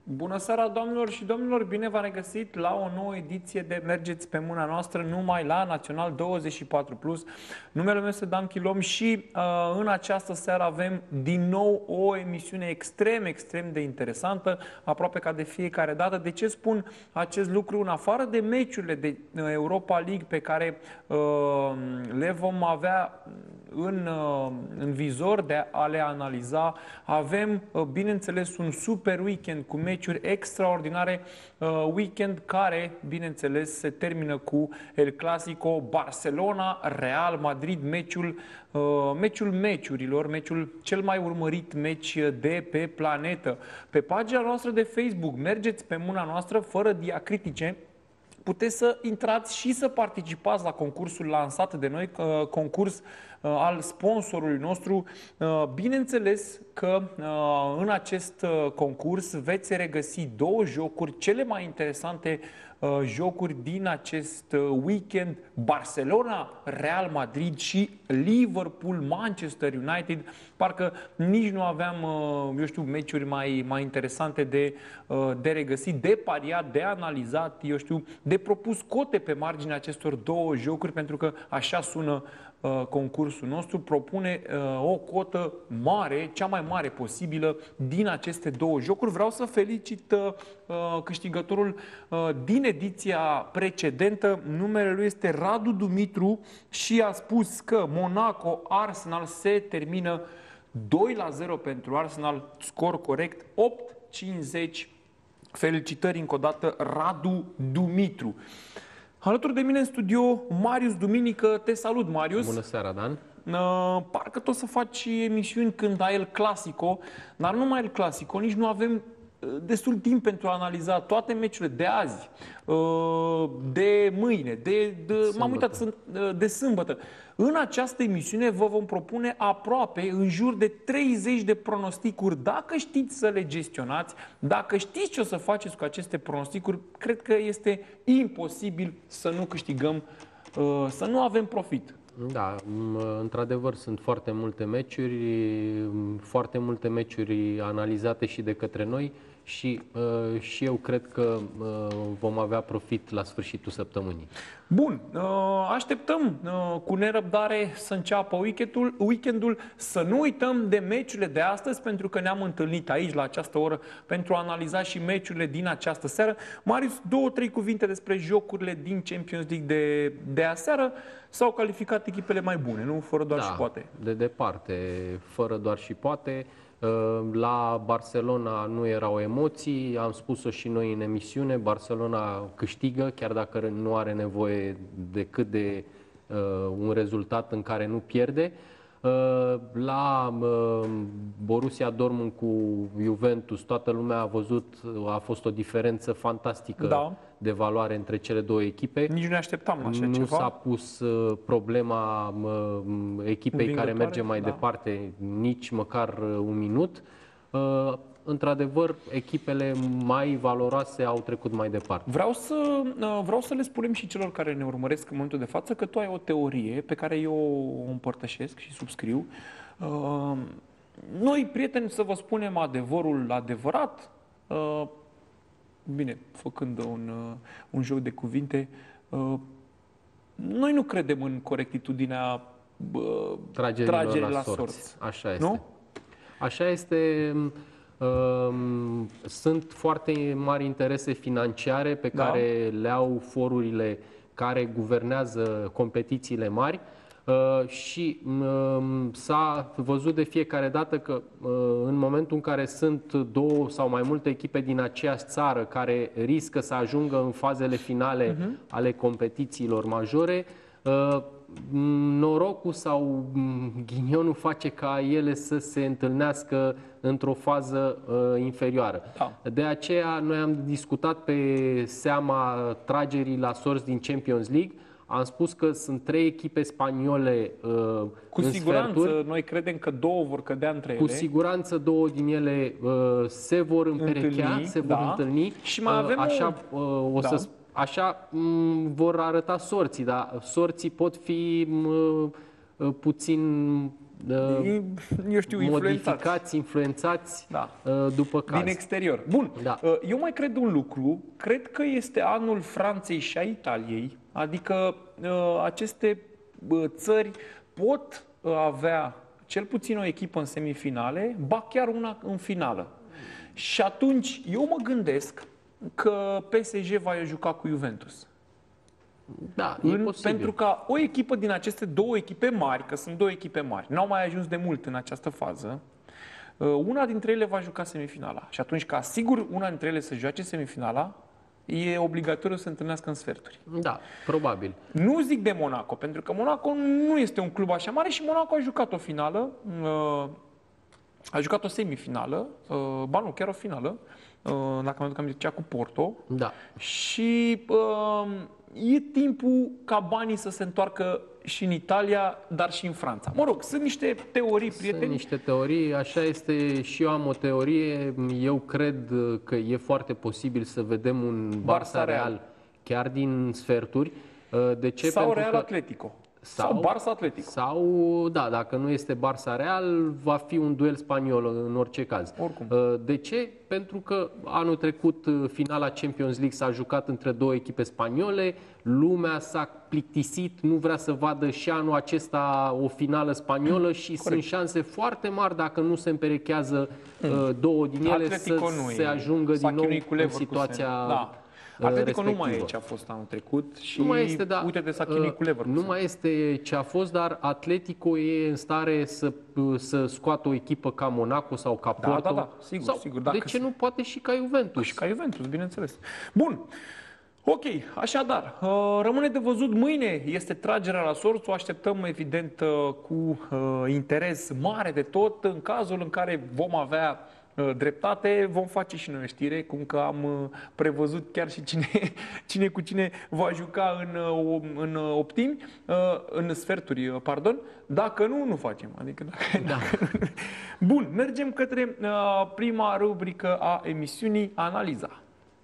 Bună seara, doamnelor și domnilor! Bine v-am regăsit la o nouă ediție de Mergeți pe mâna noastră, numai la Național 24+. Numele meu este Dan Chilom și în această seară avem din nou o emisiune extrem de interesantă, aproape ca de fiecare dată. De ce spun acest lucru? În afară de meciurile de Europa League pe care le vom avea în vizor de a le analiza, avem, bineînțeles, un super weekend cu meciuri extraordinare, weekend care, bineînțeles, se termină cu El Clasico, Barcelona, Real Madrid, meciul meciurilor, meciul cel mai urmărit meci de pe planetă. Pe pagina noastră de Facebook, Mergeți pe mâna noastră, fără diacritice, puteți să intrați și să participați la concursul lansat de noi, concurs al sponsorului nostru. Bineînțeles că în acest concurs veți regăsi două jocuri, cele mai interesante jocuri din acest weekend: Barcelona, Real Madrid și Liverpool, Manchester United. Parcă nici nu aveam, eu știu, meciuri mai interesante de regăsit, de pariat, de analizat, eu știu, de propus cote pe marginea acestor două jocuri, pentru că așa sună concursul nostru. Propune o cotă mare, cea mai mare posibilă din aceste două jocuri. Vreau să felicit câștigătorul din ediția precedentă. Numele lui este Radu Dumitru și a spus că Monaco Arsenal se termină 2-0 pentru Arsenal, scor corect 8-50. Felicitări încă o dată, Radu Dumitru. Alături de mine în studio, Marius Duminică. Te salut, Marius! Bună seara, Dan! Parcă tot să faci emisiuni când ai El Clasico, dar nu mai El Clasico, nici nu avem destul timp pentru a analiza toate meciurile de azi, de mâine, m-am uitat, de sâmbătă. În această emisiune vă vom propune aproape în jur de 30 de pronosticuri. Dacă știți să le gestionați, dacă știți ce o să faceți cu aceste pronosticuri, cred că este imposibil să nu câștigăm, să nu avem profit. Da, într-adevăr sunt foarte multe meciuri analizate și de către noi și eu cred că vom avea profit la sfârșitul săptămânii. Bun, așteptăm cu nerăbdare să înceapă weekendul, să nu uităm de meciurile de astăzi, pentru că ne-am întâlnit aici la această oră pentru a analiza și meciurile din această seară. Marius, 2-3 cuvinte despre jocurile din Champions League de aseară. S-au calificat echipele mai bune, nu? Fără doar și poate. De departe, fără doar și poate. La Barcelona nu erau emoții, am spus-o și noi în emisiune, Barcelona câștigă, chiar dacă nu are nevoie decât de un rezultat în care nu pierde. La Borussia Dortmund cu Juventus, toată lumea a văzut, a fost o diferență fantastică de valoare între cele două echipe. Nici nu ne așteptam așa ceva. Nu s-a pus problema echipei care merge mai departe nici măcar un minut. Într-adevăr, echipele mai valoroase au trecut mai departe. Vreau să le spunem și celor care ne urmăresc în momentul de față că tu ai o teorie pe care eu o împărtășesc și subscriu. Noi, prieteni, să vă spunem adevărul adevărat, bine, făcând un joc de cuvinte, noi nu credem în corectitudinea tragerii la sorți. Așa este. Nu? Așa este. Sunt foarte mari interese financiare pe care le au forurile care guvernează competițiile mari și s-a văzut de fiecare dată că în momentul în care sunt două sau mai multe echipe din aceeași țară care riscă să ajungă în fazele finale ale competițiilor majore, norocul sau ghinionul face ca ele să se întâlnească într-o fază inferioară. De aceea noi am discutat pe seama tragerii la sorți din Champions League. Am spus că sunt 3 echipe spaniole cu siguranță, noi credem că 2 vor cădea între ele. Cu siguranță 2 din ele se vor împerechea, se vor întâlni. Și mai avem Așa vor arăta sorții, dar sorții pot fi puțin eu știu, modificați, influențați după caz. Din exterior. Bun, eu mai cred un lucru, cred că este anul Franței și a Italiei, adică aceste țări pot avea cel puțin o echipă în semifinale, ba chiar una în finală. Și atunci eu mă gândesc că PSG va juca cu Juventus. Da, e posibil. Pentru că o echipă din aceste două echipe mari, că sunt două echipe mari, n-au mai ajuns de mult în această fază, una dintre ele va juca semifinala. Și atunci, ca sigur una dintre ele să joace semifinala, e obligatoriu să se întâlnească în sferturi. Da, probabil. Nu zic de Monaco, pentru că Monaco nu este un club așa mare și Monaco a jucat o finală, a jucat o semifinală, ba nu, chiar o finală, dacă mă duc aminte, cea cu Porto. Da. Și e timpul ca banii să se întoarcă și în Italia, dar și în Franța. Mă rog, sunt niște teorii, prieteni. Sunt niște teorii, așa este, și eu am o teorie. Eu cred că e foarte posibil să vedem un Barça Real chiar din sferturi. De ce? Sau pentru Real că... Atletico. Sau Barça Atletico. Sau, da, dacă nu este Barça Real, va fi un duel spaniol în orice caz. Oricum. De ce? Pentru că anul trecut finala Champions League s-a jucat între două echipe spaniole, lumea s-a plictisit, nu vrea să vadă și anul acesta o finală spaniolă și sunt șanse foarte mari, dacă nu se împerechează două din ele, Atletico să se ajungă din nou în situația... Da. Atletico nu mai e ce a fost anul trecut și nu mai este, uite-te s-a chinuit cu Leverkusen. Nu mai este ce a fost, dar Atletico e în stare să scoată o echipă ca Monaco sau ca Porto. Da, sigur, sau, sigur. De ce nu poate și ca Juventus? Și ca Juventus, bineînțeles. Bun. Ok, așadar, rămâne de văzut mâine, este tragerea la sorți, o așteptăm evident cu interes mare de tot. În cazul în care vom avea dreptate, vom face și noi o știre, cum că am prevăzut chiar și cine cu cine va juca în optimi, în sferturi, pardon. Dacă nu, nu facem. Adică dacă nu. Bun, mergem către prima rubrică a emisiunii, analiza.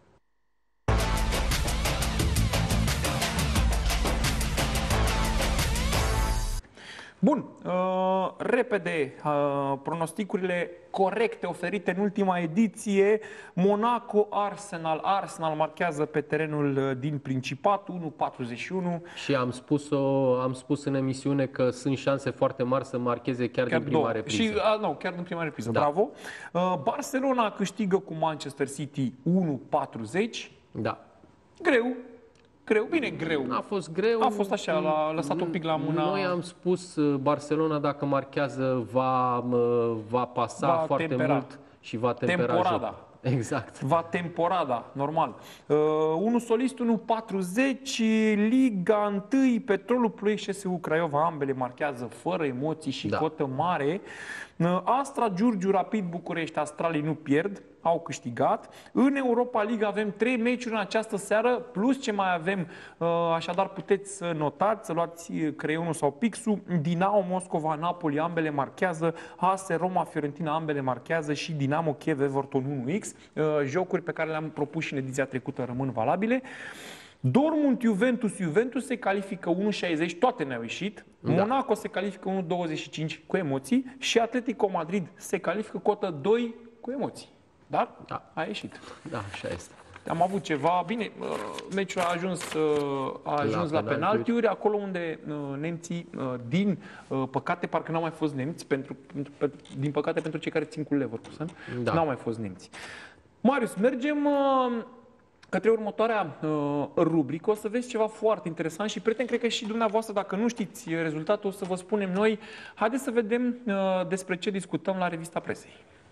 Bun, repede, pronosticurile corecte oferite în ultima ediție. Monaco-Arsenal. Arsenal marchează pe terenul din Principat, 1-41. Și am spus în emisiune că sunt șanse foarte mari să marcheze chiar din prima repriză. Și, chiar din prima repriză, da. Bravo. Barcelona câștigă cu Manchester City 1-40. Da. Greu. Bine, greu. A fost greu. A fost așa, l-a lăsat un pic la mâna. Noi am spus, Barcelona, dacă marchează, va pasa foarte mult și va tempera temporada. Joc. Exact. Va temporada, normal. 1 solist, 1-40, Liga 1, Petrolul Ploiești, CSU Craiova, ambele marchează fără emoții și cotă mare. Astra Giurgiu, Rapid București, Astralii nu pierd, au câștigat. În Europa League avem 3 meciuri în această seară, plus ce mai avem, așadar puteți să notați, să luați creionul sau pixul. Dinamo Moscova, Napoli, ambele marchează. AS Roma, Fiorentina, ambele marchează și Dinamo Kiev, Everton 1x. Jocuri pe care le-am propus și în ediția trecută rămân valabile. Dortmund, Juventus se califică 1,60, toate ne-au ieșit. Da. Monaco se califică 1,25 cu emoții și Atletico Madrid se califică cotă 2 cu emoții. Dar a ieșit. Da, așa este. Am avut ceva, bine, meciul a ajuns la penaltiuri, acolo unde nemții, din păcate, parcă n-au mai fost nemți, din păcate pentru cei care țin cu Leverkusen, n-au mai fost nemți. Marius, mergem către următoarea rubrică, o să vezi ceva foarte interesant și, prieteni, cred că și dumneavoastră, dacă nu știți rezultatul, o să vă spunem noi. Haideți să vedem despre ce discutăm la Revista Presei.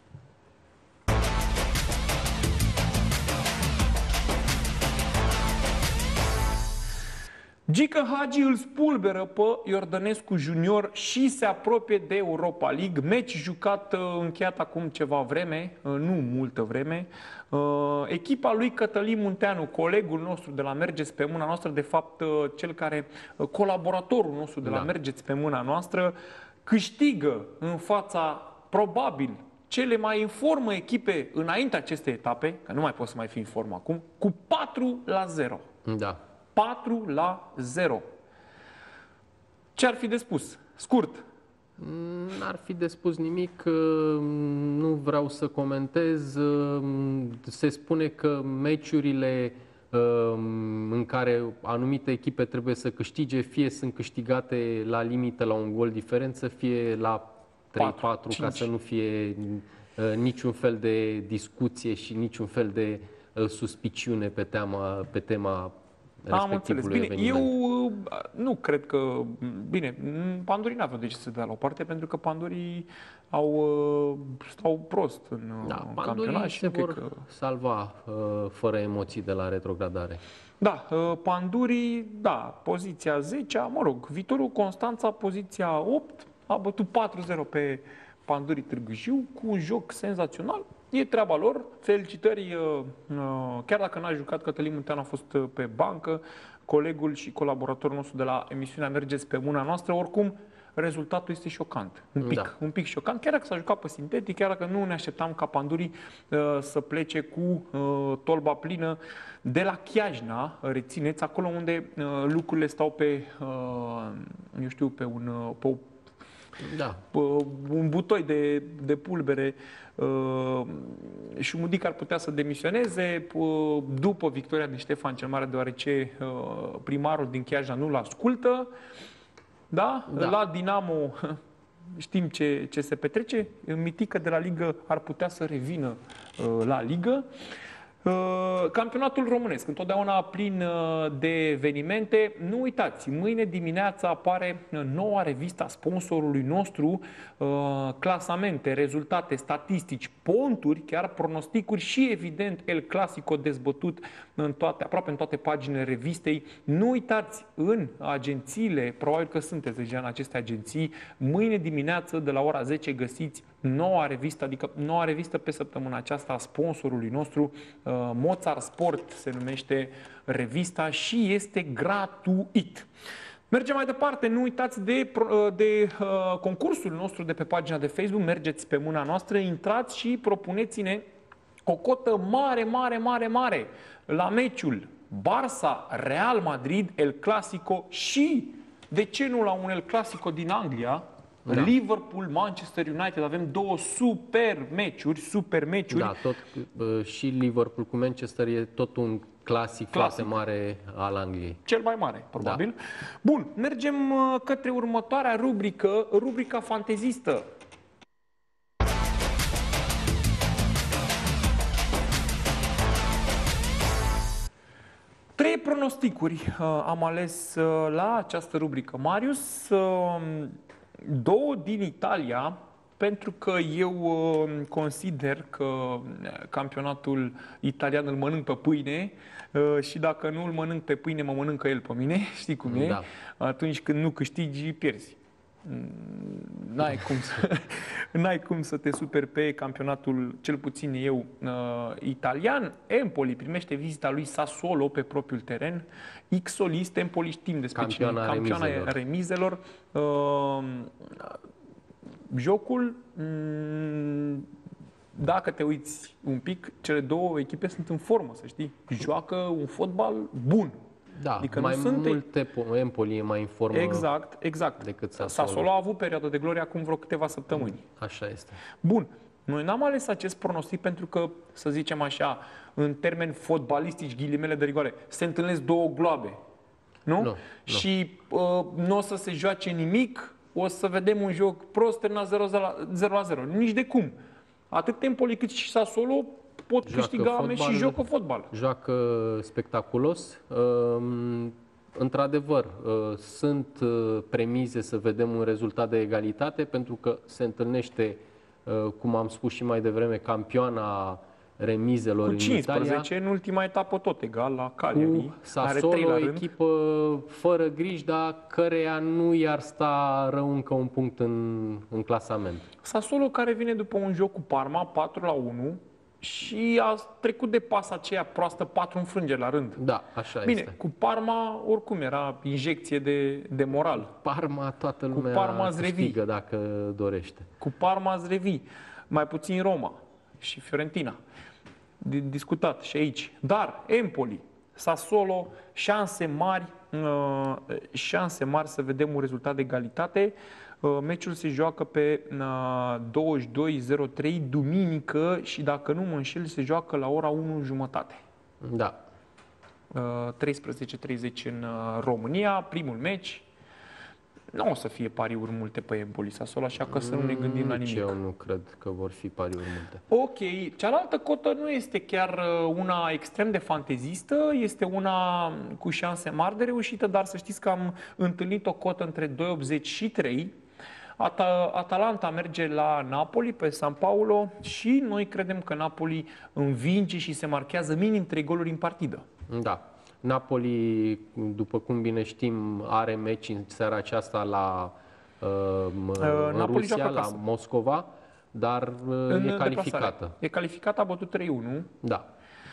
Gică Hagi îl spulberă pe Iordănescu Junior și se apropie de Europa League. Meci jucat, încheiat acum ceva vreme, nu multă vreme. Echipa lui Cătălin Munteanu, colegul nostru de la Mergeți pe mâna noastră, de fapt colaboratorul nostru de la Mergeți pe mâna noastră, câștigă în fața, probabil, cele mai în formă echipe înainte acestei etape, că nu mai pot să mai fi în formă acum, cu 4-0. Da. 4-0. Ce ar fi de spus? Scurt. N-ar fi de spus nimic, nu vreau să comentez. Se spune că meciurile în care anumite echipe trebuie să câștige, fie sunt câștigate la limită la un gol diferență, fie la 3-4, ca să nu fie niciun fel de discuție și niciun fel de suspiciune pe tema Am înțeles. Bine, eveniment. eu nu cred că... Bine, pandurii n-aveau de ce să dea la o parte, pentru că pandurii stau prost în campionat și se vor salva fără emoții de la retrogradare. Da, pandurii, da, poziția 10, mă rog, Viitorul Constanța, poziția 8, a bătut 4-0 pe Pandurii Târgu Jiu, cu un joc senzațional. E treaba lor. Felicitări, chiar dacă n-a jucat, Cătălin Munteanu a fost pe bancă, colegul și colaboratorul nostru de la emisiunea Mergeți pe mâna noastră. Oricum, rezultatul este șocant. Un pic șocant. Chiar dacă s-a jucat pe sintetic, chiar dacă nu ne așteptam ca Pandurii să plece cu tolba plină de la Chiajna, rețineți, acolo unde lucrurile stau pe, eu știu, pe un butoi de pulbere. Șumudic ar putea să demisioneze după victoria din Ștefan cel Mare, deoarece primarul din Chiajna nu-l ascultă. Da? La Dinamo știm ce se petrece. Mitică de la Ligă ar putea să revină la Ligă. Campionatul românesc, întotdeauna plin de evenimente. Nu uitați, mâine dimineața apare noua revista sponsorului nostru, clasamente, rezultate, statistici, ponturi, chiar pronosticuri și, evident, El Clasico dezbătut aproape în toate paginile revistei. Nu uitați, în agențiile, probabil că sunteți deja în aceste agenții, mâine dimineață de la ora 10 găsiți noua revistă, adică noua revistă pe săptămâna aceasta a sponsorului nostru, Mozart Sport se numește revista și este gratuit. Mergem mai departe, nu uitați de concursul nostru de pe pagina de Facebook, Mergeți pe mâna noastră, intrați și propuneți-ne o cotă mare la meciul Barça-Real Madrid, El Clasico și, de ce nu, la un El Clasico din Anglia, Liverpool-Manchester United. Avem două super meciuri. Da, tot și Liverpool cu Manchester e tot un clasic foarte mare al Angliei. Cel mai mare, probabil. Da. Bun, mergem către următoarea rubrică, rubrica fantezistă. Trei pronosticuri am ales la această rubrică, Marius. Două din Italia, pentru că eu consider că campionatul italian îl mănânc pe pâine și dacă nu îl mănânc pe pâine, mă mănâncă el pe mine, știi cum e? Da. Atunci când nu câștigi, pierzi. N-ai cum să te superi pe campionatul, cel puțin eu, italian. Empoli primește vizita lui Sassuolo pe propriul teren. X-Solist, Empoli știm despre cine, campioana remizelor. Jocul, dacă te uiți un pic, cele două echipe sunt în formă, să știi. Joacă un fotbal bun. Da, adică mai multe Empoli e mai în formă. Exact. Decât Sassuolo. Sassuolo a avut perioadă de glorie acum vreo câteva săptămâni. Așa este. Bun. Noi n-am ales acest pronostic pentru că, să zicem așa, în termeni fotbalistici, ghilimele de rigoare, se întâlnesc două gloabe. Nu? Și nu o să se joace nimic, o să vedem un joc prost, terminat 0-0. Nici de cum. Atât Empoli cât și Sassuolo pot câștiga meci și joacă fotbal. Joacă spectaculos. Într-adevăr, sunt premize să vedem un rezultat de egalitate, pentru că se întâlnește, cum am spus și mai devreme, campioana remizelor în Italia. Cu 15 în ultima etapă tot egal la Cagliari. Cu Sassuolo, o echipă fără griji, dar căreia nu i-ar sta rău încă un punct în clasament. Sassuolo care vine după un joc cu Parma, 4-1, și a trecut de pasa aceea proastă, 4 înfrângeri la rând. Da, așa Bine, este. cu Parma oricum era injecție de moral. Parma, toată lumea câștigă dacă dorește. Cu Parma îți revii. Mai puțin Roma și Fiorentina. Discutat și aici. Dar Empoli, Sassuolo, șanse mari să vedem un rezultat de egalitate. Meciul se joacă pe 22:03 duminică și dacă nu mă înșel se joacă la ora 1:30. Da. 13:30 în România, primul meci. Nu o să fie pariuri multe pe Empoli Sassuolo, așa că să nu ne gândim la nimic. Eu nu cred că vor fi pariuri multe. Ok, cealaltă cotă nu este chiar una extrem de fantezistă, este una cu șanse mari de reușită, dar să știți că am întâlnit o cotă între 2,80 și 3. Atalanta merge la Napoli pe San Paolo și noi credem că Napoli învinge și se marchează minim 3 goluri în partidă. Da. Napoli, după cum bine știm, are meci în seara aceasta la în Rusia, la Moscova, dar e calificată. E calificată, a bătut 3-1. Da.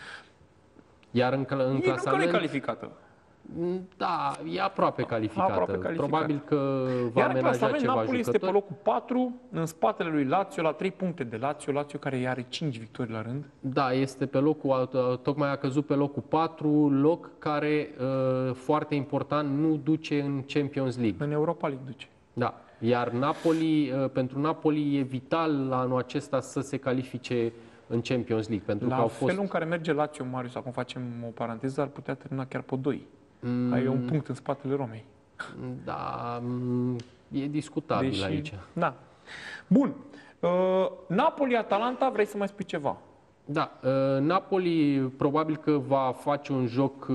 Iar în clasament... Nu că e calificată. Da, e aproape calificată. Probabil că va amenaja ceva Napoli jucători. este pe locul 4, în spatele lui Lazio, la 3 puncte de Lazio. Lazio care are 5 victorii la rând. Da, este pe locul, tocmai a căzut pe locul 4, loc care, foarte important, nu duce în Champions League. În Europa League duce. Da, iar Napoli, pentru Napoli e vital anul acesta să se califice în Champions League. Pentru la că au fost... felul în care merge Lazio, Marius, acum facem o paranteză, ar putea termina chiar pe 2. Ai un punct în spatele Romei. Da, e discutabil aici. Da. Bun. Napoli-Atalanta, vrei să mai spui ceva? Da, Napoli probabil că va face un joc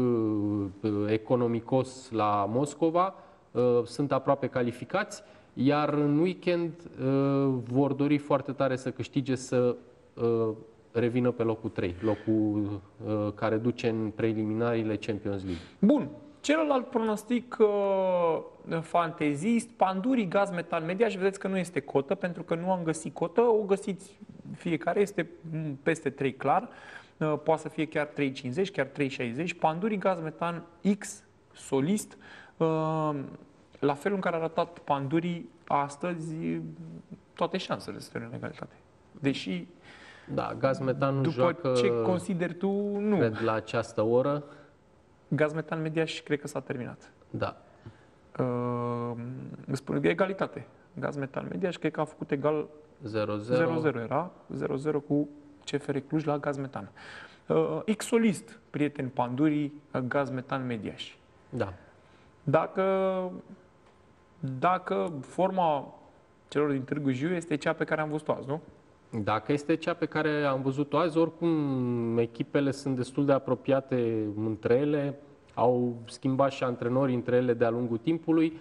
economicos la Moscova, sunt aproape calificați, iar în weekend vor dori foarte tare să câștige, să revină pe locul 3, locul care duce în preliminariile Champions League. Bun. Celălalt pronostic fantezist, Panduri, Gaz, Metan, Media, și vedeți că nu este cotă, pentru că nu am găsit cotă, o găsiți fiecare, este peste 3 clar, poate să fie chiar 3,50, chiar 3,60, Panduri, Gaz, Metan, X, Solist, la felul în care a arătat Panduri astăzi, toate șansele să fie în egalitate. Deși, da, Gaz, Metan după joacă, ce consideri tu, nu. Cred la această oră. Gaz, Metan, Media și cred că s-a terminat. Da. Îmi spune că e egalitate. Gaz, Metan, Media și cred că a făcut egal 0-0. Era 0-0 cu CFR Cluj la Gaz, Metan. Xolist, prieten Panduri, Gaz, Metan, Mediaș. Da. Dacă forma celor din Târgu Jiu este cea pe care am văzut-o azi, nu? Dacă este cea pe care am văzut-o azi, oricum echipele sunt destul de apropiate între ele, au schimbat și antrenorii între ele de-a lungul timpului.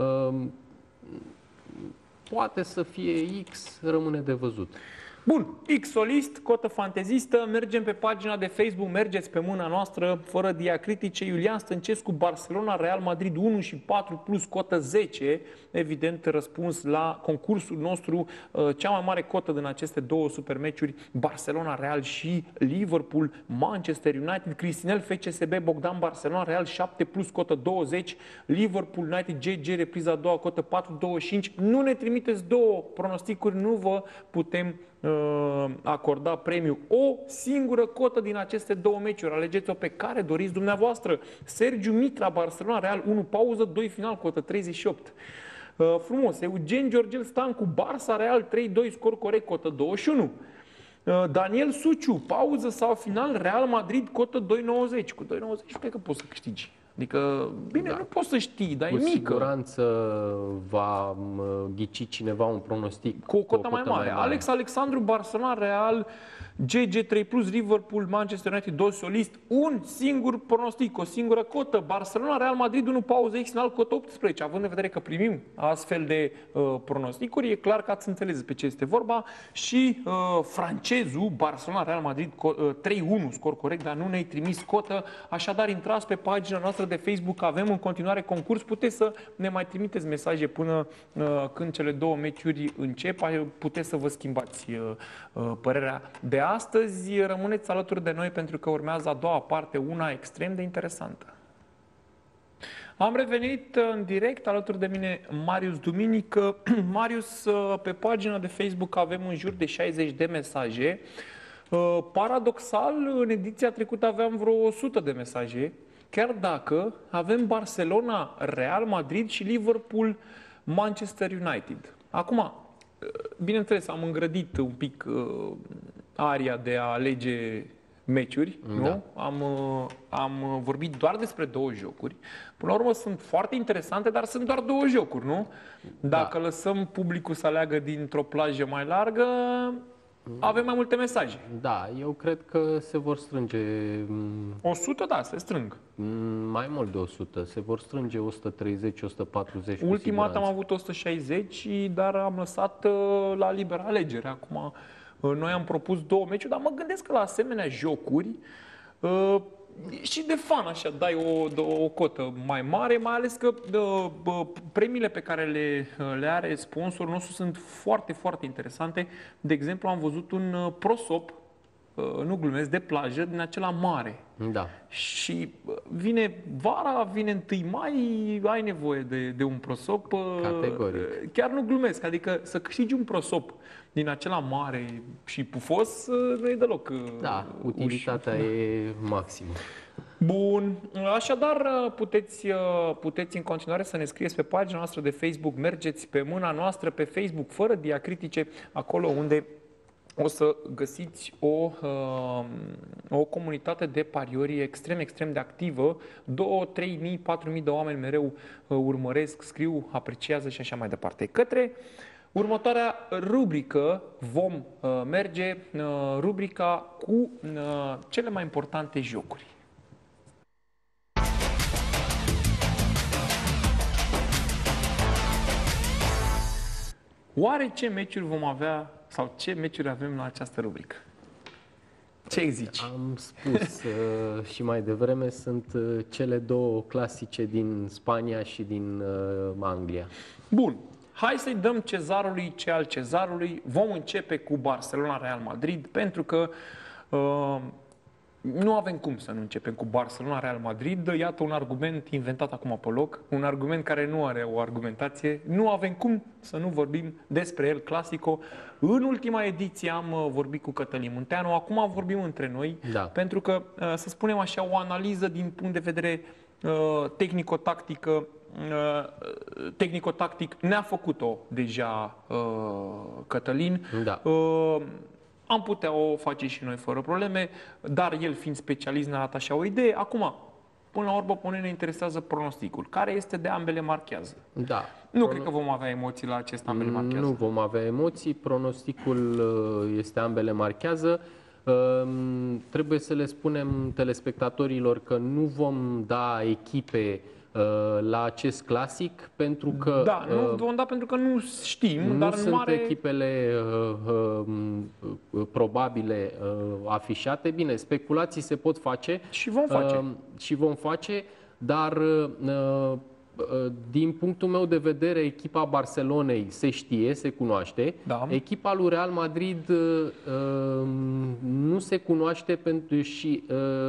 Poate să fie X, rămâne de văzut. Bun, X-Solist, cotă fantezistă, mergem pe pagina de Facebook, mergeți pe mâna noastră, fără diacritice, Iulian Stăncescu, Barcelona, Real Madrid 1 și 4 plus cotă 10, evident răspuns la concursul nostru, cea mai mare cotă din aceste două supermeciuri, Barcelona, Real și Liverpool, Manchester United, Cristinel, FCSB, Bogdan, Barcelona, Real 7 plus cotă 20, Liverpool, United, GG, repriza a doua, cotă 4,25, nu ne trimiteți două pronosticuri, nu vă putem acorda premiu. O singură cotă din aceste două meciuri. Alegeți-o pe care doriți dumneavoastră. Sergiu Mitra, Barcelona, Real 1 pauză, 2 final, cotă 38. Frumos. Eugen Georgel Stancu, Barça, Real 3-2, scor corect, cotă 21. Daniel Suciu, pauză sau final, Real Madrid, cotă 2,90. Cu 2,90 cred că poți să câștigi. Adică, bine, nu poți să știi, dar e mică. Cu siguranță va ghici cineva un pronostic cu o cotă mai mare. Alex Alexandru, Barcelona, Real, GG 3 plus, Liverpool, Manchester United, 2 solist, un singur pronostic, o singură cotă. Barcelona, Real Madrid, 1 pauză, X final, cotă 18. Având în vedere că primim astfel de pronosticuri, e clar că ați înțeles pe ce este vorba. Și francezul, Barcelona, Real Madrid, 3-1, scor corect, dar nu ne-ai trimis cotă. Așadar, intrați pe pagina noastră de Facebook, avem în continuare concurs. Puteți să ne mai trimiteți mesaje până când cele două meciuri încep. Puteți să vă schimbați părerea de astăzi. Rămâneți alături de noi pentru că urmează a doua parte, una extrem de interesantă. Am revenit în direct, alături de mine Marius Duminică. Marius, pe pagina de Facebook avem în jur de 60 de mesaje. Paradoxal, în ediția trecută aveam vreo 100 de mesaje, chiar dacă avem Barcelona, Real Madrid și Liverpool Manchester United. Acum, bineînțeles, am îngrădit un pic aria de a alege meciuri, nu? Da. Am vorbit doar despre două jocuri. Până la urmă sunt foarte interesante, dar sunt doar două jocuri, nu? Dacă lăsăm publicul să aleagă dintr-o plajă mai largă, avem mai multe mesaje. Da, eu cred că se vor strânge 100, da, se strâng. mai mult de 100. Se vor strânge 130, 140 cu Ultima dată am siguranță. avut 160, dar am lăsat la liberă alegere. Acum, noi am propus două meciuri, dar mă gândesc că la asemenea jocuri și de fan așa dai o cotă mai mare, mai ales că premiile pe care le are sponsorul nostru sunt foarte, foarte interesante. De exemplu, am văzut un prosop, nu glumesc, de plajă din acela mare. Da. Și vine vara, vine 1 mai, ai nevoie de un prosop. Categoric. Chiar nu glumesc, adică să câștigi un prosop din acela mare și pufos nu e deloc Da, utilitatea e maximă. Bun, așadar puteți în continuare să ne scrieți pe pagina noastră de Facebook, mergeți pe mâna noastră pe Facebook fără diacritice, acolo unde o să găsiți o comunitate de pariori extrem, extrem de activă. 2, 3 mii, 4 mii de oameni mereu urmăresc, scriu, apreciază și așa mai departe. Către următoarea rubrică vom merge, rubrica cu cele mai importante jocuri. Oare ce meciuri vom avea sau ce meciuri avem la această rubrică? Ce zici? Am spus și mai devreme, sunt cele două clasice din Spania și din Anglia. Bun, hai să-i dăm cezarului ce al cezarului. Vom începe cu Barcelona-Real Madrid, pentru că nu avem cum să nu începem cu Barcelona-Real Madrid. Iată un argument inventat acum pe loc, un argument care nu are o argumentație. Nu avem cum să nu vorbim despre el, Clasico. În ultima ediție am vorbit cu Cătălin Munteanu, acum vorbim între noi, Da. pentru că, să spunem așa, o analiză din punct de vedere tehnico-tactic ne-a făcut-o deja Cătălin. Da. Am putea o face și noi fără probleme, dar el fiind specialist ne-a dat așa o idee. Acum, până la urmă, pe noi ne interesează pronosticul, care este de ambele marchează. Da. Nu cred că vom avea emoții la acest ambele marchează. Nu vom avea emoții, pronosticul este ambele marchează. Trebuie să le spunem telespectatorilor că nu vom da echipe la acest clasic, pentru că Da, nu vom da pentru că nu știm, nu dar sunt mare... echipele probabile afișate. Bine, speculații se pot face. Și vom face. Și vom face, dar din punctul meu de vedere, echipa Barcelonei se știe, se cunoaște. Da. Echipa lui Real Madrid nu se cunoaște și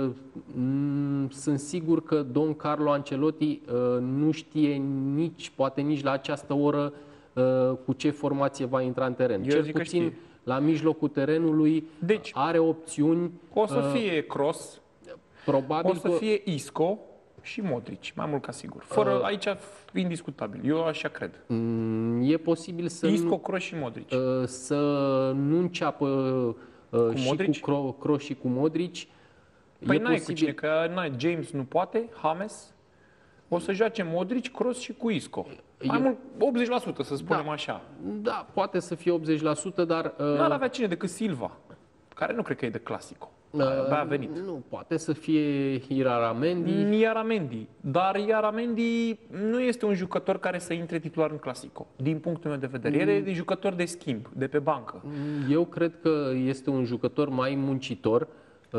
sunt sigur că Don Carlo Ancelotti nu știe poate nici la această oră cu ce formație va intra în teren. Eu Cel zic că puțin știe. la mijlocul terenului Deci, are opțiuni. o să fie Kroos, Probabil o să fie Isco și Modric, mai mult ca sigur. Fără, aici, indiscutabil. Eu așa cred. e posibil să Isco, Kroos și Modric. să nu înceapă și Modric? cu Kroos și cu Modric. Păi E n-ai cu posibil- cine, că James nu poate, James. O să joace Modric, Kroos și cu Isco. Mai mult, 80%, să spunem așa. Da, poate să fie 80%, dar N-ar avea cine decât Silva, care nu cred că e de Clasico. Abia a venit. nu, poate să fie Iraramendi. Iaramendi. Dar Iaramendi nu este un jucător care să intre titular în Clasico, din punctul meu de vedere. El e jucător de schimb, de pe bancă. Eu cred că este un jucător mai muncitor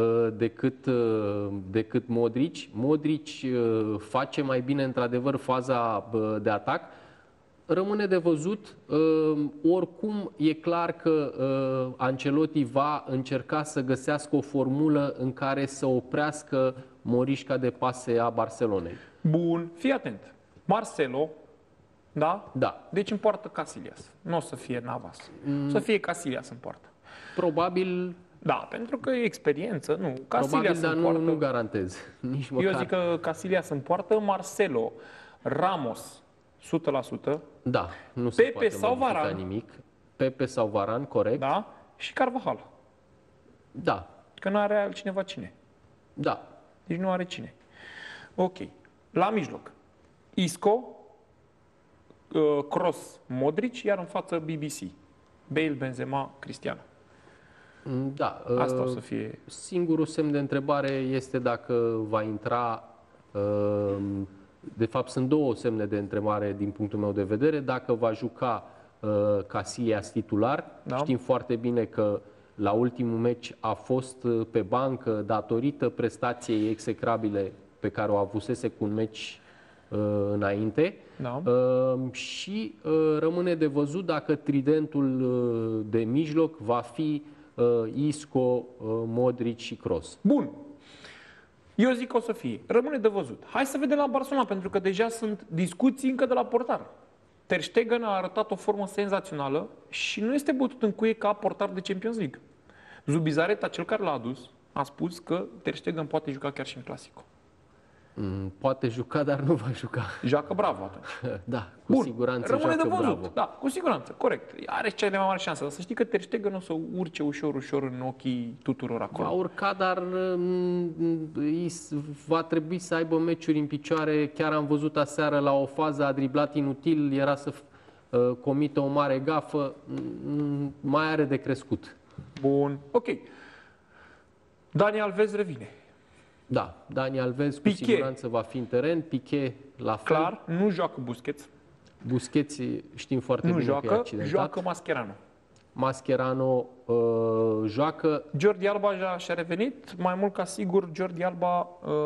decât Modric. Modric face mai bine, într-adevăr, faza de atac. Rămâne de văzut. Oricum, e clar că Ancelotti va încerca să găsească o formulă în care să oprească morișca de pase a Barcelonei. Bun, fii atent. Marcelo, da? Da. Deci în poartă Casillas. Nu o să fie Navas. O să fie Casillas în poartă. Probabil, Da, pentru că e experiență, nu. probabil, Casillas dar în poartă. nu garantez. Nici măcar. Eu zic că Casillas în poartă, Marcelo, Ramos, 100%. Da, nu se Pepe poate sau modifica Varan. nimic. Pepe sau Varan, corect. Da? Și Carvajal. Da, Că nu are altcineva cine. da. Deci nu are cine. Ok. La mijloc. Isco, Kroos, Modric, iar în față BBC. Bale, Benzema, Cristiano. Da. Asta o să fie. Singurul semn de întrebare este dacă va intra, de fapt sunt două semne de întrebare din punctul meu de vedere, dacă va juca Casillas titular. Da. Știm foarte bine că la ultimul meci a fost pe bancă datorită prestației execrabile pe care o avusese cu un meci înainte. Da. Și rămâne de văzut dacă tridentul de mijloc va fi Isco, Modric și Kroos. Bun. Eu zic că o să fie. Rămâne de văzut. Hai să vedem la Barcelona, pentru că deja sunt discuții încă de la portar. Ter Stegen a arătat o formă senzațională și nu este bătut în cuie ca portar de Champions League. Zubizarreta, cel care l-a adus, a spus că Ter Stegen poate juca chiar și în Clasico. Poate juca, dar nu va juca. Joacă bravo atunci. Da, cu Bun, siguranță rămâne de joacă văzut. bravo. Da, cu siguranță, corect. Are cele mai mari șanse, dar să știi că Ter Stegen o să urce ușor în ochii tuturor acolo. Va urca, dar va trebui să aibă meciuri în picioare. Chiar am văzut aseară la o fază, a driblat inutil, era să comită o mare gafă. Mai are de crescut. Bun, ok. Dani Alves revine. Da, Dani Alves cu Piqué. siguranță va fi în teren, Piqué la fel. Clar, nu joacă Busquets, Busquets știm foarte nu bine că e joacă, accidentat. joacă Mascherano. Mascherano joacă. Jordi Alba și-a revenit, mai mult ca sigur Jordi Alba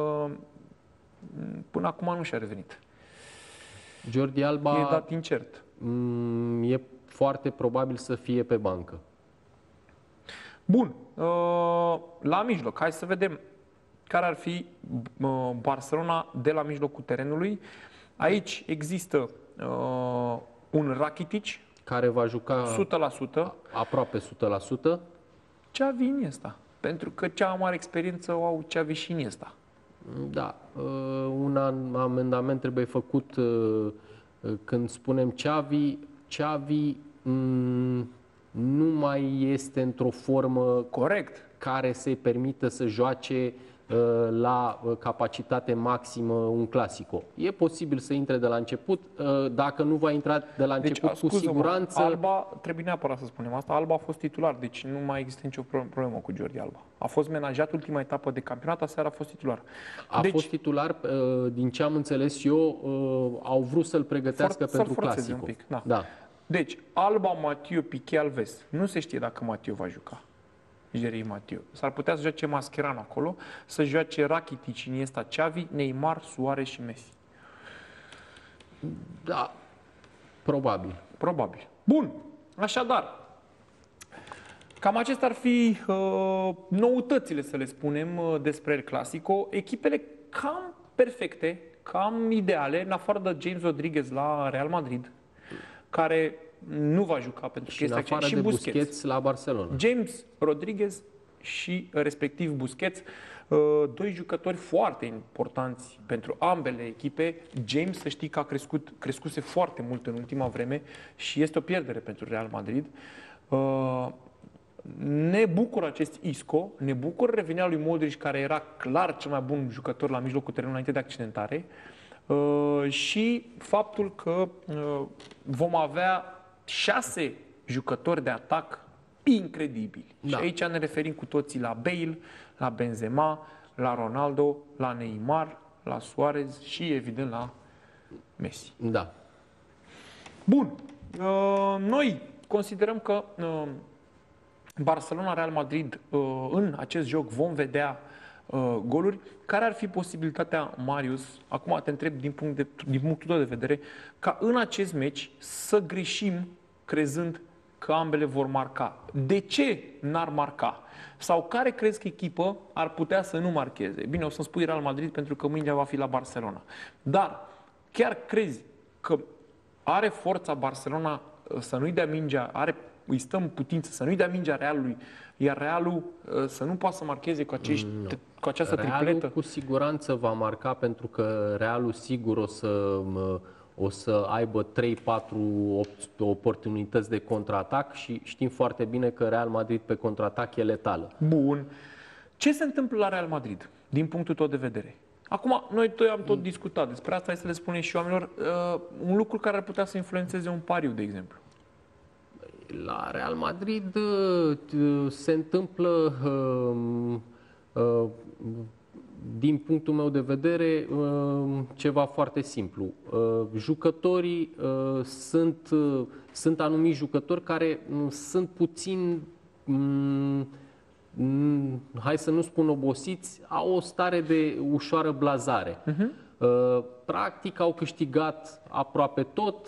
până acum nu și-a revenit. Jordi Alba E dat incert. e foarte probabil să fie pe bancă. Bun, la mijloc, hai să vedem care ar fi Barcelona de la mijlocul terenului. Aici există un Rakitic, Care va juca 100%, aproape 100%. Xavi Iniesta, pentru că cea mai mare experiență o au Xavi și Iniesta. Da, un amendament trebuie făcut când spunem Xavi. Xavi nu mai este într-o formă Corect. care să-i permită să joace la capacitate maximă un Clasico. E posibil să intre de la început, dacă nu va intra de la început, cu scuză-mă, siguranță. Alba, trebuie neapărat să spunem asta, Alba a fost titular, deci nu mai există nicio problemă cu Jordi Alba. A fost menajat ultima etapă de campionat, aseară a fost titular. A fost titular, din ce am înțeles eu, au vrut să-l pregătească pentru forțeze Clasico. un pic, da. Da. Deci, Alba, Matiu, Piqué, Alves. Nu se știe dacă Matiu va juca. Jerry Matiu. S-ar putea să joace Mascherano acolo, să joace Rakitic, Iniesta, Xavi, Neymar, Suarez și Messi. Da, probabil. Probabil. Bun. Așadar, cam acestea ar fi noutățile, să le spunem, despre El Clasico. Echipele cam perfecte, cam ideale, în afară de James Rodriguez la Real Madrid, care nu va juca pentru Și că în este afară accident, de și Busquets la Barcelona. James Rodriguez și respectiv Busquets, doi jucători foarte importanți pentru ambele echipe. James, să știi că crescuse foarte mult în ultima vreme și este o pierdere pentru Real Madrid. Ne bucură acest Isco, ne bucură revenirea lui Modric, care era clar cel mai bun jucător la mijlocul terenului înainte de accidentare, și faptul că vom avea 6 jucători de atac incredibili. Da. Și aici ne referim cu toții la Bale, la Benzema, la Ronaldo, la Neymar, la Suarez și evident la Messi. Da. Bun. Noi considerăm că Barcelona-Real Madrid, în acest joc vom vedea goluri. Care ar fi posibilitatea, Marius, acum te întreb din punctul tău de vedere, ca în acest meci să greșim crezând că ambele vor marca? De ce n-ar marca? Sau care crezi că echipă ar putea să nu marcheze? Bine, o să-mi spui Real Madrid pentru că mâine va fi la Barcelona. Dar chiar crezi că are forța Barcelona să nu-i dea mingea, îi stă în putință să nu-i dea mingea Realului, iar Realul să nu poată să marcheze cu această Realul tripletă? cu siguranță va marca, pentru că Realul sigur o să aibă 3-4 oportunități de contraatac și știm foarte bine că Real Madrid pe contraatac e letală. Bun. Ce se întâmplă la Real Madrid, din punctul tău de vedere? Acum, noi doi am tot discutat despre asta, hai să le spunem și oamenilor, un lucru care ar putea să influențeze un pariu, de exemplu. La Real Madrid se întâmplă, din punctul meu de vedere, ceva foarte simplu. Jucătorii sunt anumiți jucători care sunt puțin, hai să nu spun obosiți, au o stare de ușoară blazare. Practic au câștigat aproape tot,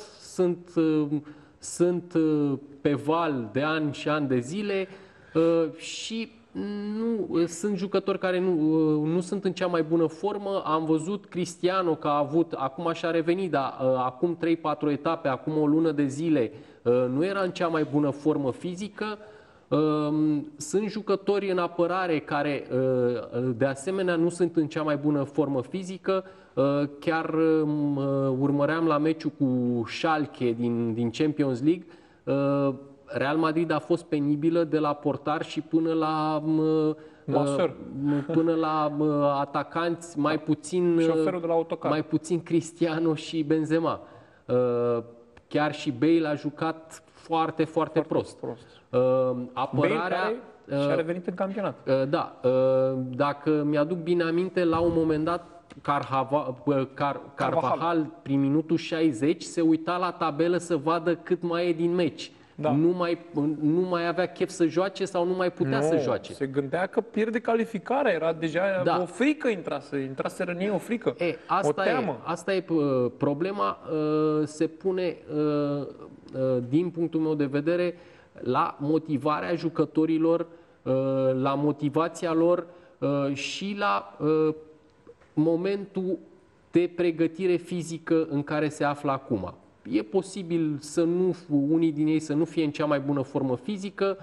sunt pe val de ani și ani de zile și sunt jucători care nu sunt în cea mai bună formă. Am văzut Cristiano că a avut, acum și-a revenit, dar acum 3-4 etape, acum o lună de zile, nu era în cea mai bună formă fizică. Sunt jucători în apărare care de asemenea nu sunt în cea mai bună formă fizică. Chiar urmăream la meciul cu Schalke din Champions League. Real Madrid a fost penibilă de la portar și până la atacanți, mai puțin șoferul de la autocar, mai puțin Cristiano și Benzema. Chiar și Bale a jucat foarte prost. Apărarea și-a revenit în campionat. Da, dacă mi-aduc bine aminte, la un moment dat Carvajal, prin minutul 60, se uita la tabelă să vadă cât mai e din meci. Da. Nu mai avea chef să joace sau nu mai putea să joace. Se gândea că pierde calificarea, era deja o frică intrase rănie o frică, o teamă. Asta e problema, se pune, din punctul meu de vedere, la motivarea jucătorilor, la motivația lor și la momentul de pregătire fizică în care se află acum. E posibil unii din ei să nu fie în cea mai bună formă fizică,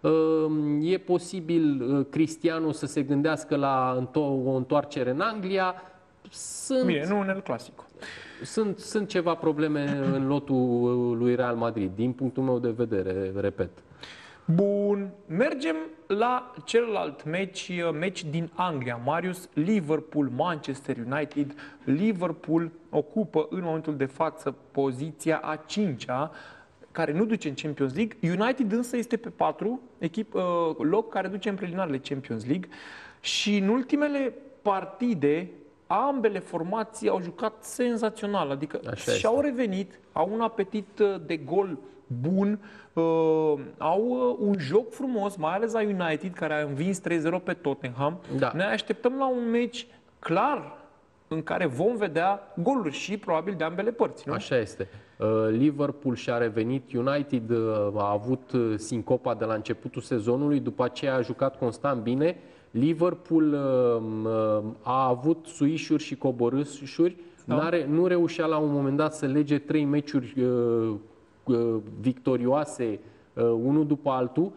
e posibil Cristiano să se gândească la o întoarcere în Anglia. Bine, nu în El Clasico. Sunt ceva probleme în lotul lui Real Madrid, din punctul meu de vedere, repet. Bun, mergem la celălalt meci din Anglia, Marius, Liverpool-Manchester United. Liverpool ocupă în momentul de față poziția a 5-a, care nu duce în Champions League. United însă este pe 4, loc care duce în preliminarele Champions League. Și în ultimele partide, ambele formații au jucat senzațional, adică și-au revenit, au un apetit de gol bun, au un joc frumos, mai ales la United, care a învins 3-0 pe Tottenham. Da. Ne așteptăm la un meci clar în care vom vedea goluri și probabil de ambele părți, nu? Așa este. Liverpool și-a revenit, United a avut sincopa de la începutul sezonului, după aceea a jucat constant bine. Liverpool a avut suișuri și coborâșuri, nu reușea la un moment dat să lege 3 meciuri victorioase unul după altul.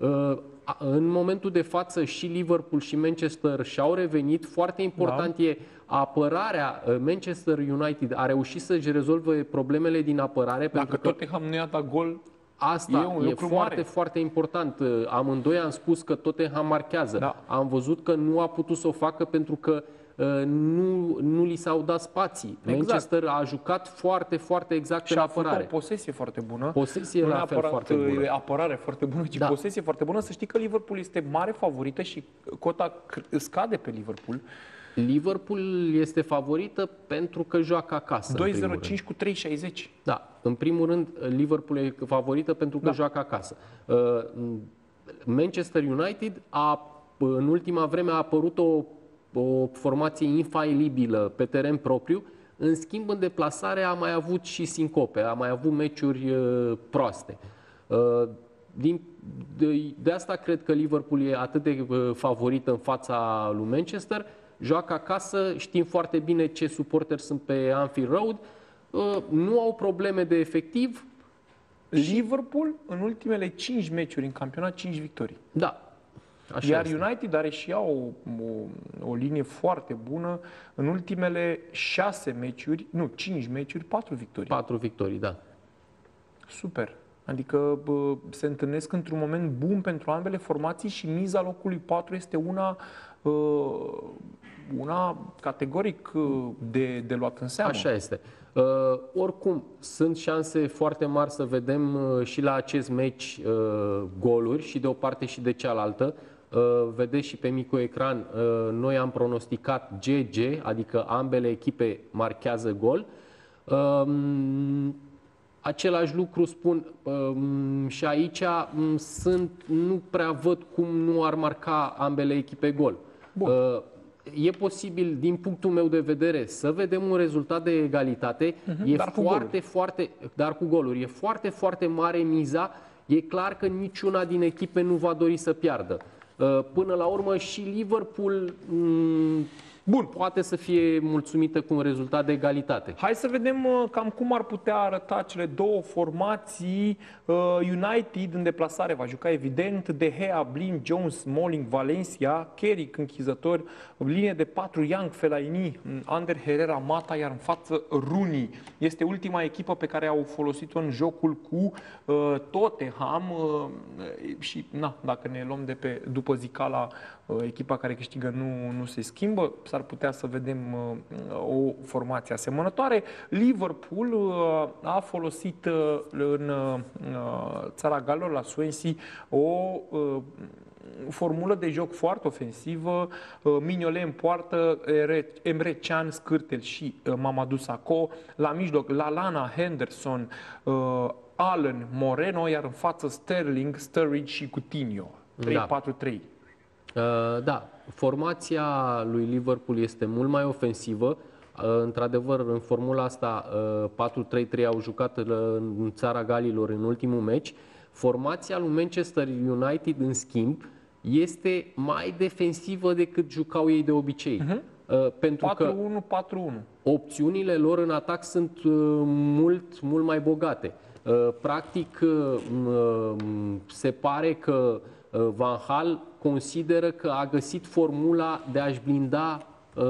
În momentul de față și Liverpool și Manchester și-au revenit. Foarte important e apărarea. Manchester United a reușit să-și rezolve problemele din apărare. Dacă Tottenham nu i-a dat gol, asta e foarte important. Amândoi am spus că Tottenham marchează. Da. Am văzut că nu a putut să o facă pentru că nu li s-au dat spații. Exact. Manchester a jucat foarte exact în apărare. Și a făcut o posesie foarte bună. Posesie la fel foarte bună. Apărare foarte bună, ci posesie foarte bună. Să știi că Liverpool este mare favorită și cota scade pe Liverpool. Liverpool este favorită pentru că joacă acasă. 2-0-5 cu 3-60. Da, în primul rând Liverpool e favorită pentru că joacă acasă. Manchester United în ultima vreme a apărut o formație infailibilă pe teren propriu. În schimb, în deplasare a mai avut și sincope, a mai avut meciuri proaste. De asta cred că Liverpool e atât de favorită în fața lui Manchester. Joacă acasă, știm foarte bine ce suporteri sunt pe Anfield Road, nu au probleme de efectiv. Liverpool, în ultimele 5 meciuri în campionat, 5 victorii. Da. Așa Iar este. United are și ea o linie foarte bună. În ultimele 6 meciuri, nu, 5 meciuri, 4 victorii. 4 victorii, da. Super. Adică se întâlnesc într-un moment bun pentru ambele formații și miza locului 4 este una categoric de luat în seamă. Așa este. Oricum, sunt șanse foarte mari să vedem și la acest meci goluri și de o parte și de cealaltă. Vedeți și pe micul ecran, noi am pronosticat GG, adică ambele echipe marchează gol. Același lucru spun și aici nu prea văd cum nu ar marca ambele echipe gol. E posibil, din punctul meu de vedere, să vedem un rezultat de egalitate. Dar cu goluri. E foarte, foarte mare miza. E clar că niciuna din echipe nu va dori să piardă. Până la urmă și Liverpool poate să fie mulțumită cu un rezultat de egalitate. Hai să vedem cam cum ar putea arăta cele două formații. United în deplasare va juca evident De Gea, Blind, Jones, Smalling, Valencia, Carrick închizător, linie de 4 Young, Fellaini, Ander Herrera, Mata, iar în față Rooney. Este ultima echipă pe care au folosit-o în jocul cu Tottenham și dacă ne luăm după zicala, echipa care câștigă nu se schimbă, s-ar putea să vedem o formație asemănătoare. Liverpool a folosit în țara Galilor, la Swansea, o formulă de joc foarte ofensivă, Mignolet în poartă, Emre Can, Scârtel și Mamadou Sakho, la mijloc Lallana, Henderson, Allen, Moreno, iar în față Sterling, Sturridge și Coutinho. 3-4-3. Da, formația lui Liverpool este mult mai ofensivă. Într-adevăr, în formula asta 4-3-3 au jucat în țara Galilor în ultimul meci. Formația lui Manchester United, în schimb, este mai defensivă decât jucau ei de obicei. Pentru 4-1-4-1. opțiunile lor în atac sunt mult mai bogate. Practic, se pare că Van Gaal consideră că a găsit formula de a-și blinda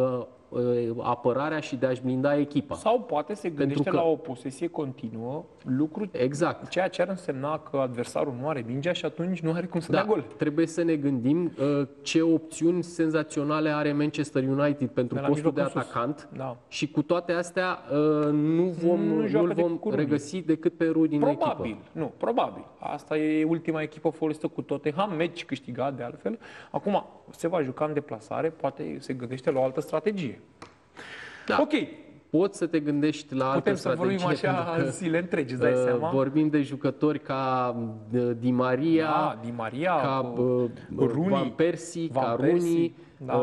apărarea și de a-și blinda echipa. Sau poate se gândește la o posesie continuă, lucru ceea ce ar însemna că adversarul nu are mingea și atunci nu are cum să dea gol. Trebuie să ne gândim ce opțiuni senzaționale are Manchester United pentru postul de atacant și cu toate astea nu-l vom regăsi decât pe Rooney în echipă. Probabil. Asta e ultima echipă folosită cu Tottenham, meci câștigat de altfel. Acum se va juca în deplasare, poate se gândește la o altă strategie. Da. Ok. Poți să te gândești la altă strategie. Putem să vorbim așa zile întregi, îți dai seama? Vorbim de jucători ca Di Maria, ca Rooney, Van Persie, ca Rooney,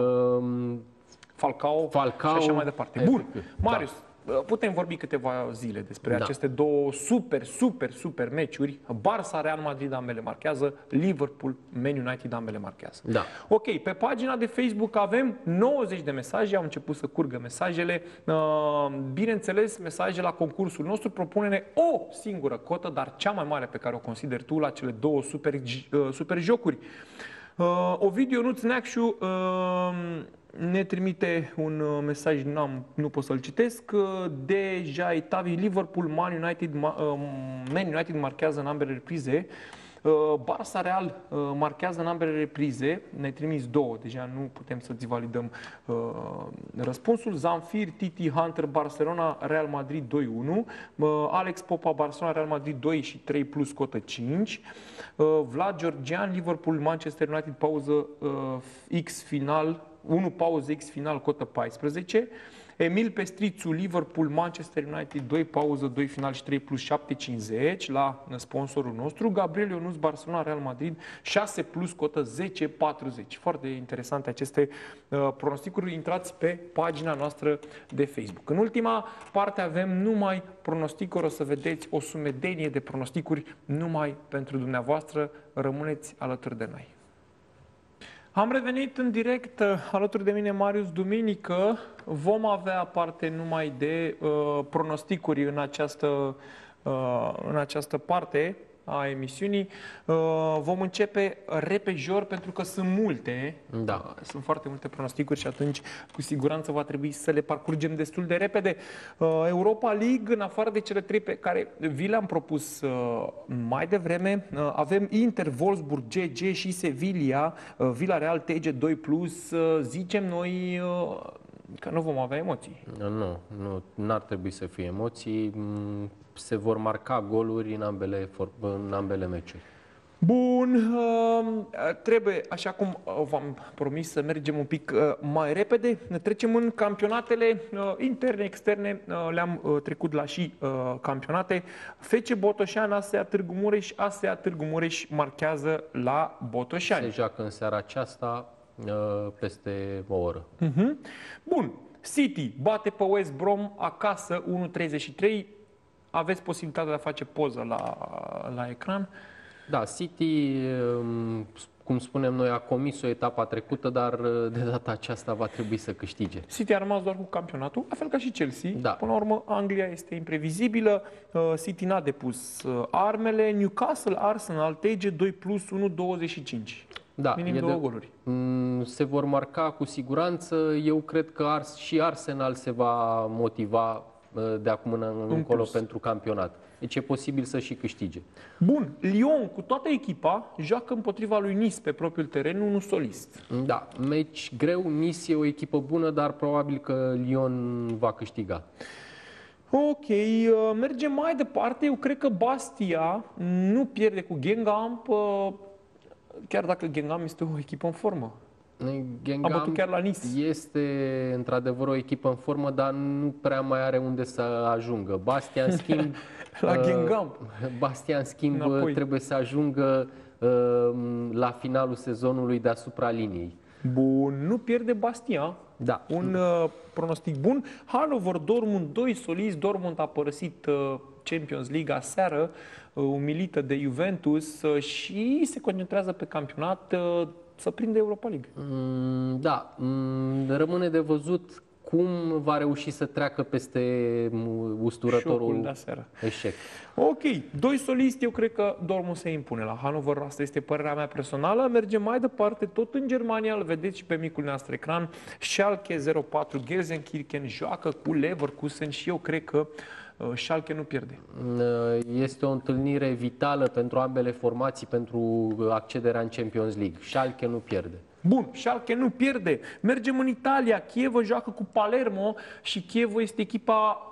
Falcao și așa mai departe. Bun, Marius, putem vorbi câteva zile despre aceste două super meciuri. Barça, Real Madrid, ambele marchează. Liverpool, Man United, ambele marchează. Da. Ok, pe pagina de Facebook avem 90 de mesaje, au început să curgă mesajele. Bineînțeles, mesaje la concursul nostru. Propune-ne o singură cotă, dar cea mai mare pe care o consideri tu la cele două super jocuri. Ovidiu Ionuț Neacșu ne trimite un mesaj, nu pot să-l citesc. Deja Itavi, Liverpool, Man United marchează în ambele reprize. Barça Real marchează în ambele reprize. Ne-ai trimis două, deja nu putem să-ți validăm răspunsul. Zamfir, Titi, Hunter, Barcelona, Real Madrid 2-1. Alex Popa, Barcelona, Real Madrid 2 și 3 plus cotă 5. Vlad Georgian, Liverpool, Manchester United, pauză X final, 1 pauză X final, cotă 14. Emil Pestrițu, Liverpool, Manchester United, 2 pauză, 2 final și 3 plus 7,50 la sponsorul nostru. Gabriel Ionuț, Barcelona, Real Madrid, 6 plus cotă 10,40. Foarte interesante aceste pronosticuri. Intrați pe pagina noastră de Facebook. În ultima parte avem numai pronosticuri. O să vedeți o sumedenie de pronosticuri numai pentru dumneavoastră. Rămâneți alături de noi. Am revenit în direct, alături de mine Marius Duminică. Vom avea parte numai de pronosticuri în această parte. a emisiunii. Vom începe repejor pentru că sunt multe. Da. Sunt foarte multe pronosticuri și atunci cu siguranță va trebui să le parcurgem destul de repede. Europa League, în afară de cele 3 pe care vi le-am propus mai devreme, avem Inter, Wolfsburg, GG și Sevilla, Villarreal, TG2+. Zicem noi că nu vom avea emoții. Nu ar trebui să fie emoții. Se vor marca goluri în ambele meciuri. Bun, trebuie, așa cum v-am promis, să mergem un pic mai repede. Ne trecem în campionatele interne, externe, le-am trecut la și campionate. FC Botoșani, ASEA Târgu Mureș, ASEA Târgu Mureș marchează la Botoșani. Se joacă în seara aceasta peste o oră. Bun, City bate pe West Brom acasă 1-33. Aveți posibilitatea de a face poză la ecran. Da, City, cum spunem noi, a comis o etapă trecută, dar de data aceasta va trebui să câștige. City a rămas doar cu campionatul, la fel ca și Chelsea. Da. Până la urmă, Anglia este imprevizibilă. City n-a depus armele. Newcastle, Arsenal, TG2+, 1-25. Da, Minim 2 goluri. Se vor marca cu siguranță. Eu cred că și Arsenal se va motiva de acum încolo pentru campionat. Deci e posibil să și câștige. Bun, Lyon cu toată echipa joacă împotriva lui Nice pe propriul teren, unul solist. Da, meci greu. Nice e o echipă bună, dar probabil că Lyon va câștiga. Ok, mergem mai departe. Eu cred că Bastia nu pierde cu Guingamp, chiar dacă Guingamp este o echipă în formă. A bătut chiar la Nice. Este într-adevăr o echipă în formă, dar nu prea mai are unde să ajungă. Bastia, în schimb, la Guingamp. Bastia, în schimb, trebuie să ajungă la finalul sezonului deasupra liniei. Bun, nu pierde Bastia. Da. Un pronostic bun. Hannover, Dortmund, 2 soliți. Dortmund a părăsit Champions League aseară, umilită de Juventus și se concentrează pe campionat să prinde Europa League. Da, rămâne de văzut cum va reuși să treacă peste usturătorul eșec. Ok, 2 soliști, eu cred că Dortmund se impune la Hannover, asta este părerea mea personală. Mergem mai departe, tot în Germania, îl vedeți și pe micul nostru ecran, Schalke 04, Gelsenkirchen joacă cu Leverkusen și eu cred că Schalke nu pierde. Este o întâlnire vitală pentru ambele formații pentru accederea în Champions League. Schalke nu pierde. Bun, Schalke nu pierde. Mergem în Italia. Chievo joacă cu Palermo și Chievo este echipa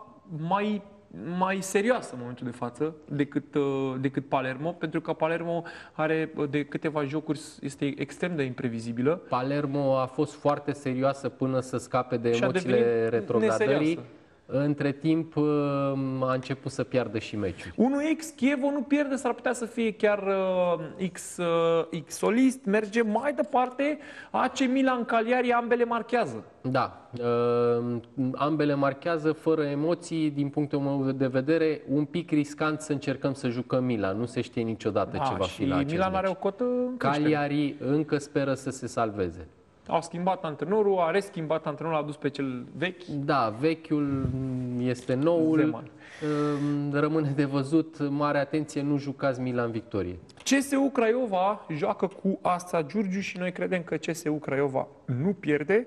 mai serioasă în momentul de față decât Palermo, pentru că Palermo are de câteva jocuri, este extrem de imprevizibilă. Palermo a fost foarte serioasă până să scape de emoțiile retrogradării. Între timp a început să piardă și meciul. 1x, Chievo nu pierde, s-ar putea să fie chiar X solist. Merge mai departe, AC Milan, Cagliari, ambele marchează. Da, ambele marchează fără emoții, din punctul meu de vedere, un pic riscant să încercăm să jucăm Milan. Nu se știe niciodată ce va fi la acest Milan meci. Are o cotă. Cagliari încă speră să se salveze. Au schimbat antrenorul, a reschimbat antrenorul, a dus pe cel vechi. Da, vechiul este noul. Zeman. Rămâne de văzut, mare atenție, nu jucați Milan victorie. CSU Craiova joacă cu Asta Giurgiu și noi credem că CSU Craiova nu pierde.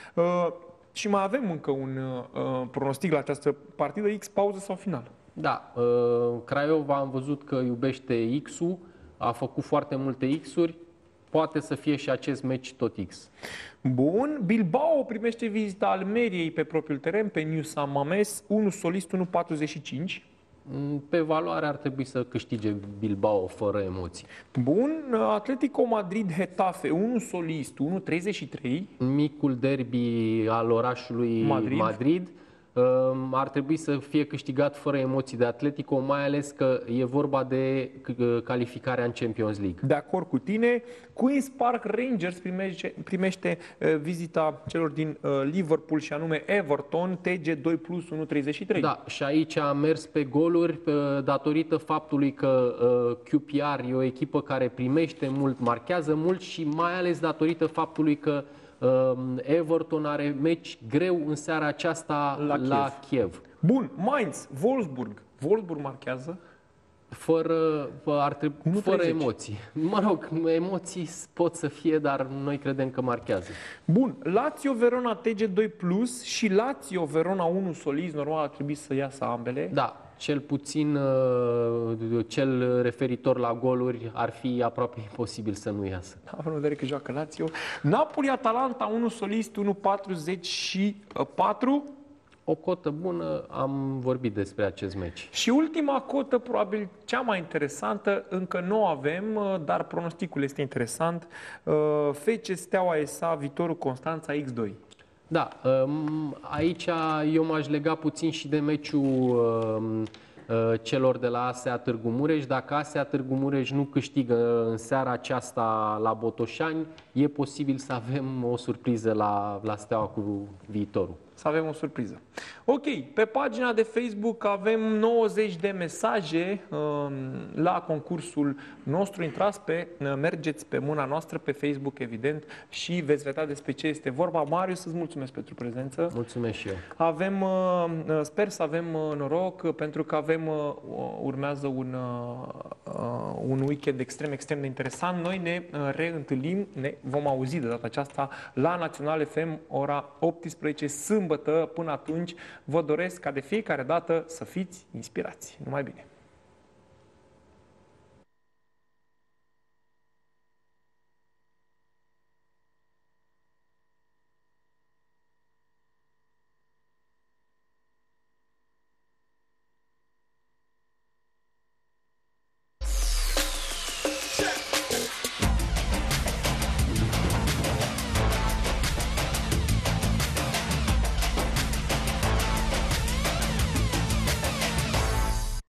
Și mai avem încă un pronostic la această partidă, X, pauză sau final. Da, Craiova am văzut că iubește X-ul, a făcut foarte multe X-uri. Poate să fie și acest meci tot X. Bun. Bilbao primește vizita Almeriei pe propriul teren, pe New San Mamés, 1 solist, 1,45. Pe valoare ar trebui să câștige Bilbao fără emoții. Bun. Atletico Madrid, Getafe, 1 solist, 1,33. Micul derby al orașului Madrid. Ar trebui să fie câștigat fără emoții de Atletico, mai ales că e vorba de calificarea în Champions League. De acord cu tine. Queen's Park Rangers primește vizita celor din Liverpool și anume Everton, TG2+, 1,33. Da, și aici a mers pe goluri datorită faptului că QPR e o echipă care primește mult, marchează mult și mai ales datorită faptului că Everton are meci greu în seara aceasta la Kiev. Bun, Mainz, Wolfsburg. Wolfsburg marchează. fără emoții. Mă rog, emoții pot să fie, dar noi credem că marchează. Bun, Lazio Verona TG2 Plus și Lazio Verona 1 Solis, normal ar trebui să iasă ambele. Da, cel puțin cel referitor la goluri ar fi aproape imposibil să nu iasă. Având în vedere că joacă Lazio. Napoli Atalanta 1 Solis 1,44. O cotă bună, am vorbit despre acest meci. Și ultima cotă, probabil cea mai interesantă, încă nu o avem, dar pronosticul este interesant. FC Steaua SA, Viitorul Constanța X2. Da, aici eu m-aș lega puțin și de meciul celor de la ASEA Târgu Mureș. Dacă ASEA Târgu Mureș nu câștigă în seara aceasta la Botoșani, e posibil să avem o surpriză la Steaua cu Viitorul. Să avem o surpriză. Ok, pe pagina de Facebook avem 90 de mesaje la concursul nostru. Intrați mergeți pe mâna noastră pe Facebook, evident, și veți vedea despre ce este vorba. Marius, îți mulțumesc pentru prezență. Mulțumesc și eu. Sper să avem noroc, pentru că urmează un weekend extrem de interesant. Noi ne reîntâlnim, ne vom auzi de data aceasta la Național FM, ora 18, sâmbătă. Până atunci, vă doresc ca de fiecare dată să fiți inspirați. Numai bine!